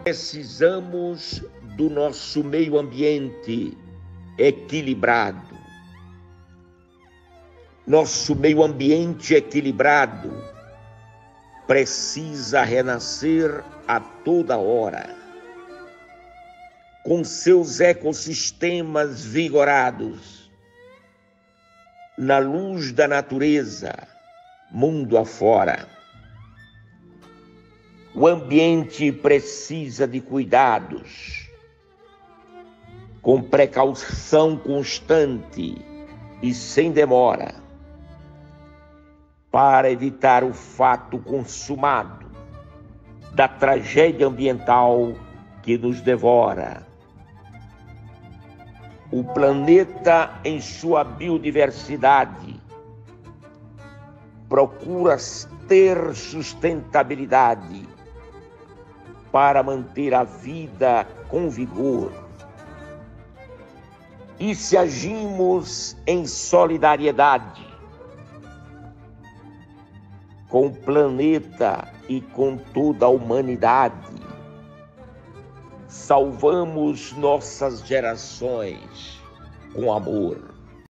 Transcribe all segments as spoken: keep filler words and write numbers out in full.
Precisamos do nosso meio ambiente equilibrado. Nosso meio ambiente equilibrado precisa renascer a toda hora, com seus ecossistemas vigorados, na luz da natureza, mundo afora. O ambiente precisa de cuidados, com precaução constante e sem demora, para evitar o fato consumado da tragédia ambiental que nos devora. O planeta, em sua biodiversidade, procura ter sustentabilidade para manter a vida com vigor. E se agimos em solidariedade com o planeta e com toda a humanidade, salvamos nossas gerações com amor.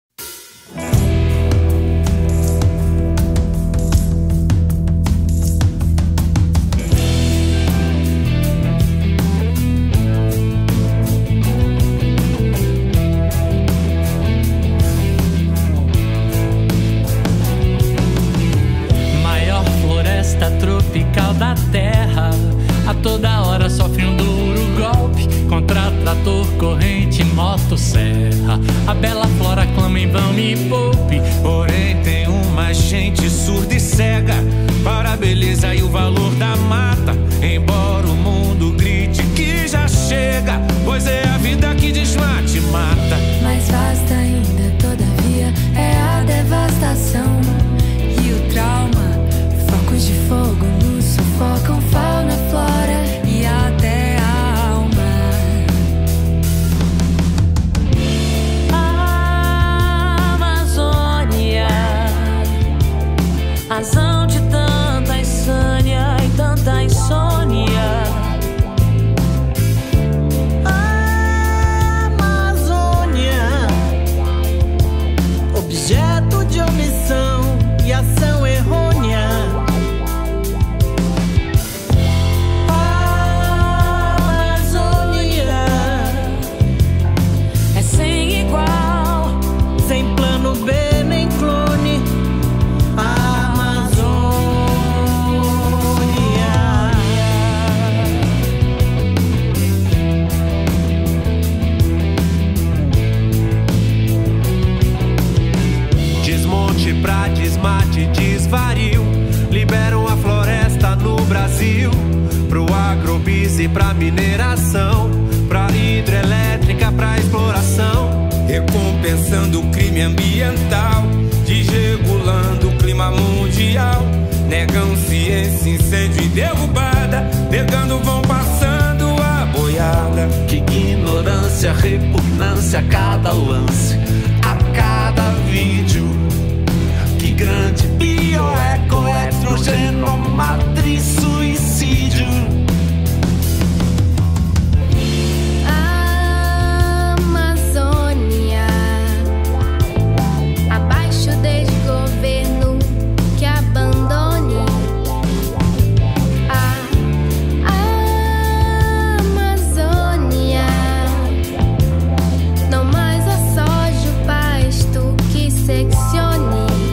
Tropical da terra, a toda hora sofre um duro golpe contra trator, corrente, motosserra. A bela flora clama em vão, me poupe. Porém tem uma gente surda e cega para a beleza e o valor da mata. Embora o mundo grite que já chega, pois é a vida que desmate e mata. Mais vasta ainda, todavia, é a devastação e o trauma. Focos de fogo nos sufocam fauna, flora e até a alma. A Amazônia, razão de tanta insânia e tanta insônia. A Amazônia, objeto de omissão e ação errônea. Pra desmate, desvario, liberam a floresta no Brasil, pro agrobis e pra mineração, pra hidrelétrica, pra exploração, recompensando o crime ambiental, desregulando o clima mundial. Negam ciência, incêndio e derrubada, negando vão passando a boiada. Que ignorância, repugnância a cada lance, a cada vídeo. Que grande bioeco, heterogêneo, matriz, suicídio. A Amazônia, abaixo deste governo que abandone. A Amazônia, não mais a soja, o pasto que seccione.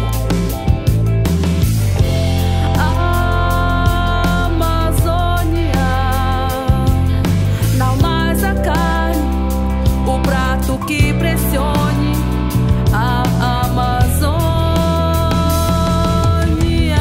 Que pressione a Amazônia.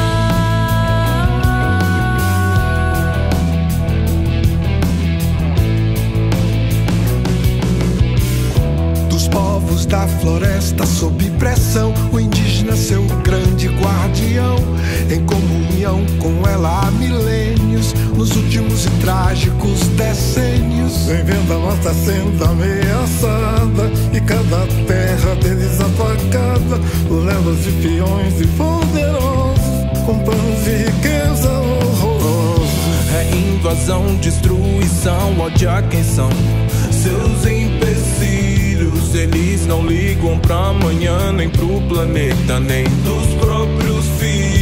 Dos povos da floresta sob pressão, o indígena seu grande guardião, em comunhão com ela há milênios, nos últimos e trágicos decênios. Vem vendo a nossa senda ameaçada e cada terra deles apagada, lendas de peões e poderosos, com planos de riqueza horrorosos. É indo invasão, destruição, ódio a quem são seus empecilhos. Eles não ligam pra amanhã, nem pro planeta, nem dos próprios filhos.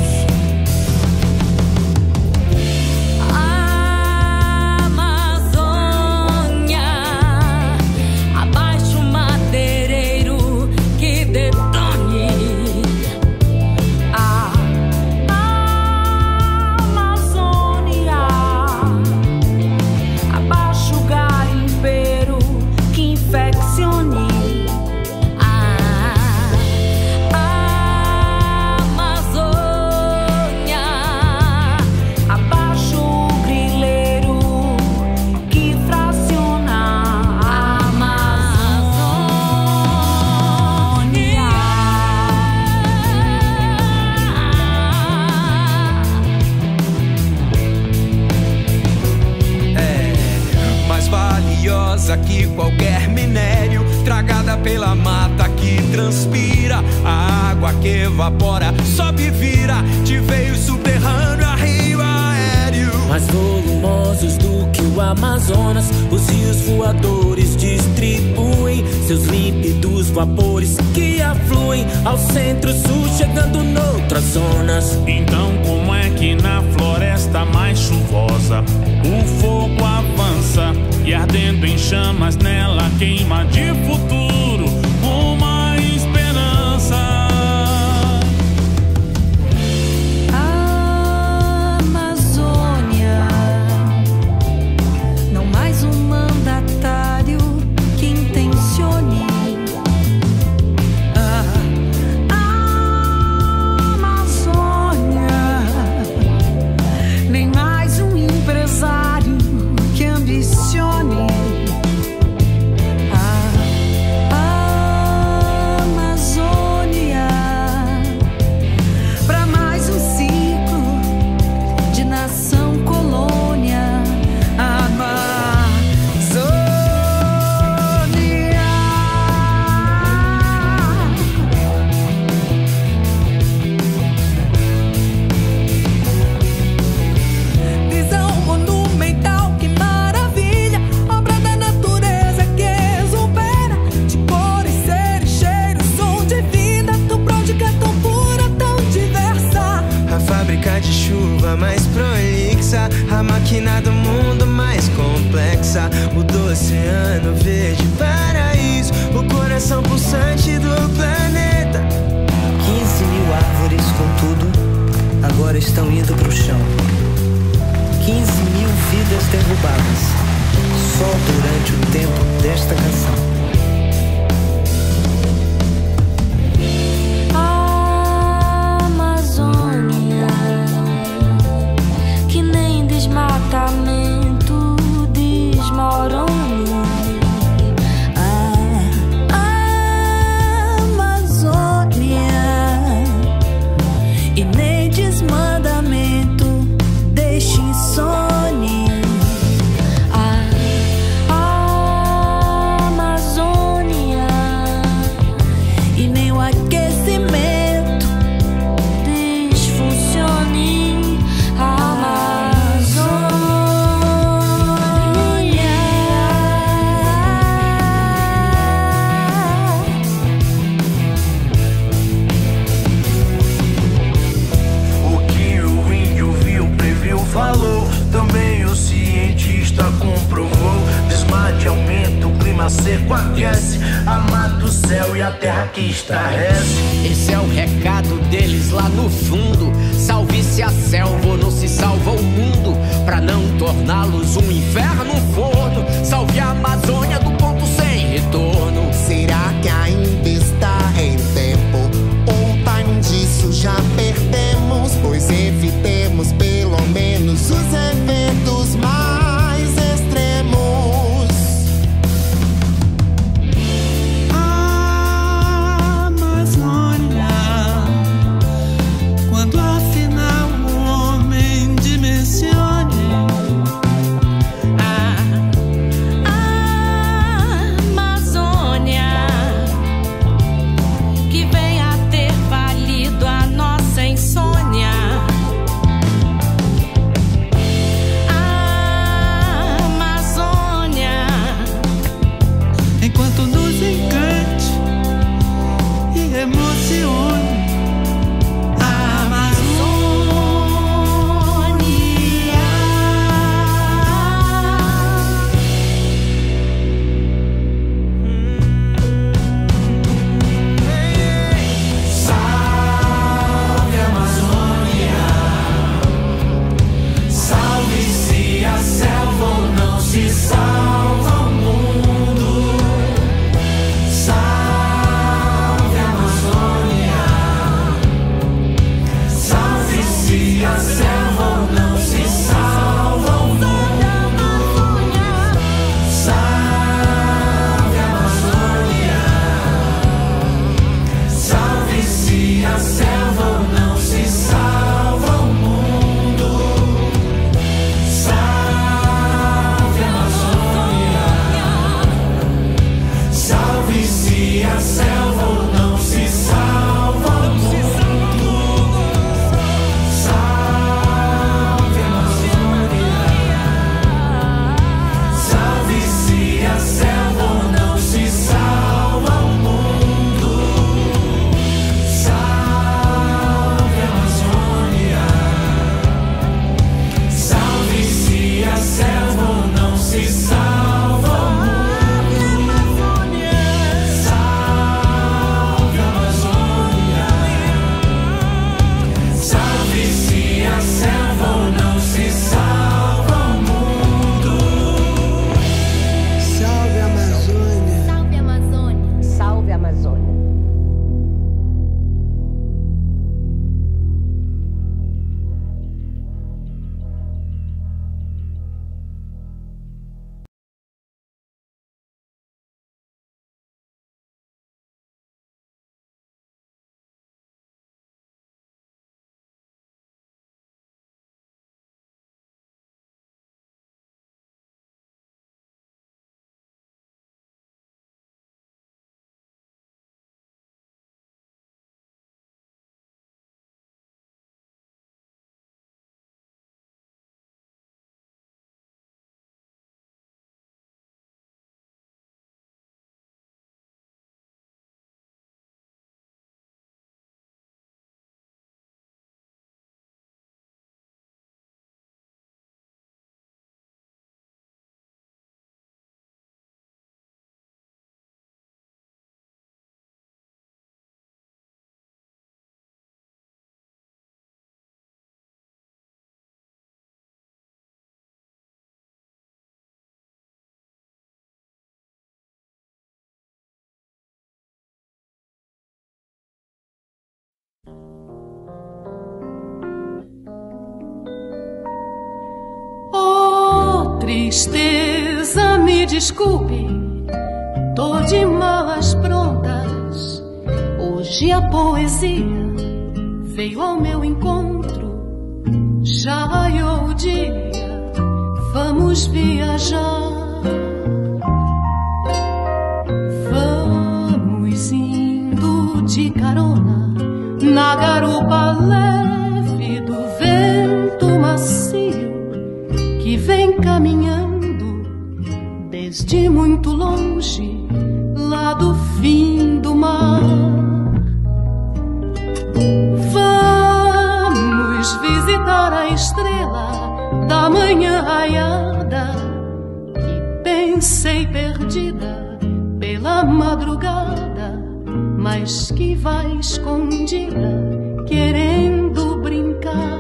Que qualquer minério, tragada pela mata que transpira, a água que evapora, sobe e vira de veio subterrâneo a rio aéreo. Mais volumosos do que o Amazonas, os rios voadores distribuem seus límpidos vapores que afluem ao centro-sul, chegando noutras zonas. Então como é que na floresta mais chuvosa o fogo avança e ardendo em chamas nela queima de futuro uma esperança? A Amazônia, não mais um mandatário que intencione. A Amazônia, nem mais um empresário que ambicione. A Amazônia, pra mais um ciclo de nação colônia. A Amazônia. Visão monumental, que maravilha, obra da natureza que exubera, de cores, seres, cheiros, som de vida, tão pródiga, tão pura, tão diversa. A fábrica de chuva mais prolixa, a máquina do mundo mais complexa, o do oceano verde paraíso, o coração pulsante do planeta. quinze mil árvores com tudo agora estão indo pro chão. quinze mil vidas derrubadas só durante o tempo desta canção. A Amazônia, que nem desmatamento desmorona. A Amazônia, e nem desmandamento deixe insone. A Amazônia, e nem o aquecimento desfuncione. A Amazônia. O que o índio viu, previu, falou, também o cientista comprovou. Desmate, aumenta, o clima seco aquece, a mata, o céu e a terra que estarrece. Esse é o recado deles lá no fundo. Salve-se a selva ou não se salva o mundo, pra não torná-los um inferno, um forno. Salve a Amazônia do ponto sem retorno. Será que ainda está em tempo? Ou time disso já perdemos? Pois evitemos pelo menos os eventos mais extremos. A Amazônia, quando afinal o homem dimensione. A Amazônia, que vem a ter valido a nossa insônia. Oh, tristeza, me desculpe, tô de malas prontas. Hoje a poesia veio ao meu encontro. Já raiou o dia, vamos viajar. Vamos indo de carona na garupa leve do vento macio que vem caminhando desde muito longe, lá do fim do mar. Vamos visitar a estrela da manhã raiada que pensei perdida pela madrugada, mas que vai escondida querendo brincar.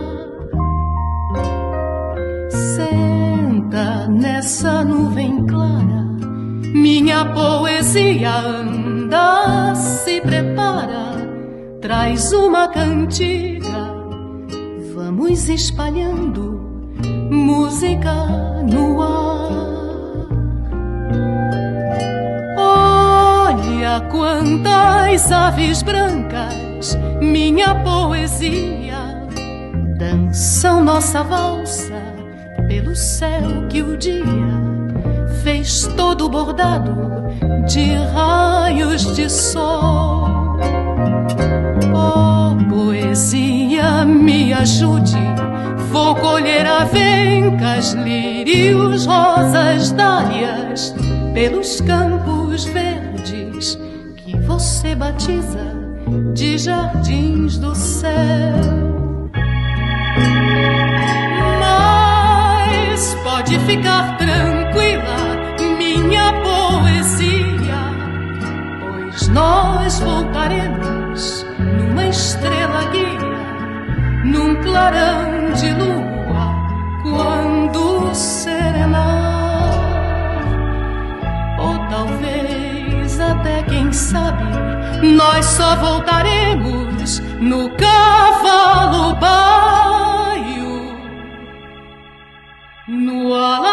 Senta nessa nuvem clara, minha poesia anda, se prepara, traz uma cantiga, vamos espalhando música no ar. Olha quantas aves brancas, minha poesia, dançam nossa valsa pelo céu que o dia fez todo bordado de raios de sol. Oh, poesia, me ajude, vou colher avencas, lírios, rosas, dálias pelos campos verdes que você batiza de jardins do céu. Mas pode ficar tranquila, minha poesia, pois nós voltaremos numa estrela guia, num clarão de lua, quando serenar. Ou talvez até, quem sabe, nós só voltaremos no cavalo baio, no ala